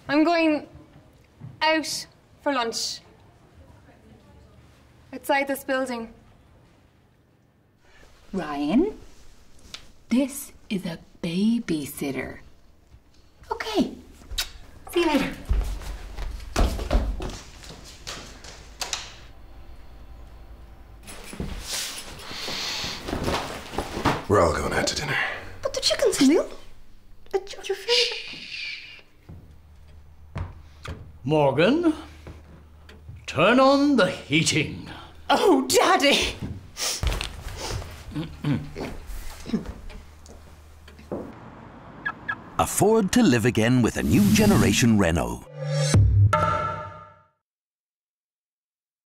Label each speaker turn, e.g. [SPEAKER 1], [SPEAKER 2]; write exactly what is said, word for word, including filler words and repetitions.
[SPEAKER 1] I'm going out for lunch. Outside this building.
[SPEAKER 2] Ryan, this is a babysitter. Okay. See you later.
[SPEAKER 3] We're all going out to dinner.
[SPEAKER 4] But the chicken's new. It's your favourite.
[SPEAKER 5] Morgan, turn on the heating.
[SPEAKER 4] Oh, Daddy!
[SPEAKER 6] Afford to live again with a new generation Renault.